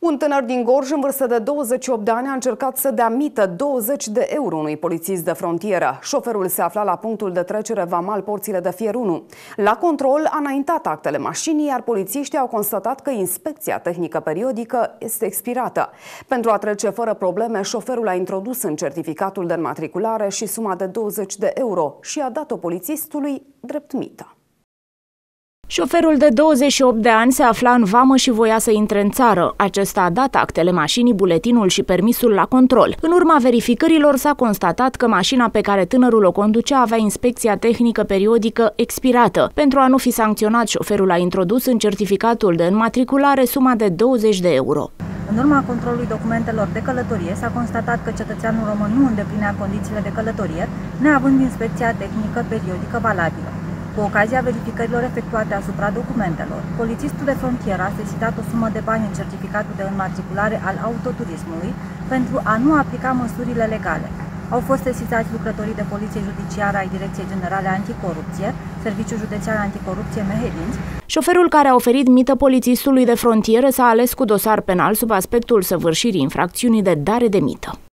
Un tânăr din Gorj, în vârstă de 28 de ani, a încercat să dea mită 20 de euro unui polițist de frontieră. Șoferul se afla la punctul de trecere vamal Porțile de Fier 1. La control a înaintat actele mașinii, iar polițiștii au constatat că inspecția tehnică periodică este expirată. Pentru a trece fără probleme, șoferul a introdus în certificatul de înmatriculare și suma de 20 de euro și a dat-o polițistului drept mită. Șoferul de 28 de ani se afla în vamă și voia să intre în țară. Acesta a dat actele mașinii, buletinul și permisul la control. În urma verificărilor s-a constatat că mașina pe care tânărul o conducea avea inspecția tehnică periodică expirată. Pentru a nu fi sancționat, șoferul a introdus în certificatul de înmatriculare suma de 20 de euro. În urma controlului documentelor de călătorie s-a constatat că cetățeanul român nu îndeplinea condițiile de călătorie, neavând inspecția tehnică periodică valabilă. Cu ocazia verificărilor efectuate asupra documentelor, polițistul de frontieră a sesizat o sumă de bani în certificatul de înmatriculare al autoturismului pentru a nu aplica măsurile legale. Au fost sesizați lucrătorii de poliție judiciară ai Direcției Generale Anticorupție, Serviciul Județean Anticorupție Mehedinți. Șoferul care a oferit mită polițistului de frontieră s-a ales cu dosar penal sub aspectul săvârșirii infracțiunii de dare de mită.